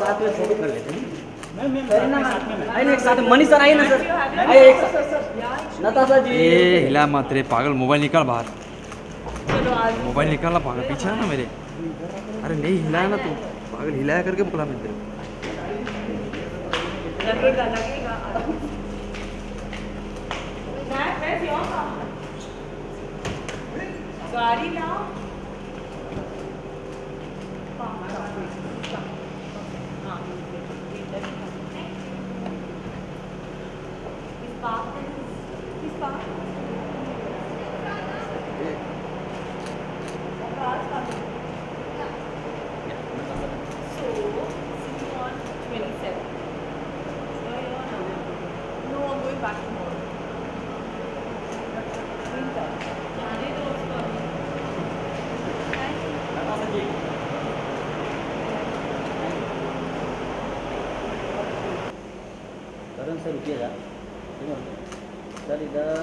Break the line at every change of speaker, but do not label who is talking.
साथ में फोटो कर लेते हैं।
करीना
आइए एक साथ, मनीष सर आइए ना सर, आइए एक साथ। नताशा जी
हिला मत रे पागल, मोबाइल निकाल बाहर, मोबाइल निकालना पागल, पीछे है ना मेरे। अरे नहीं हिलाया ना तू पागल, हिलाया करके बोला मैं तेरे को।
गाड़ी लाओ।
करण सर रुकिएगा सर, इधर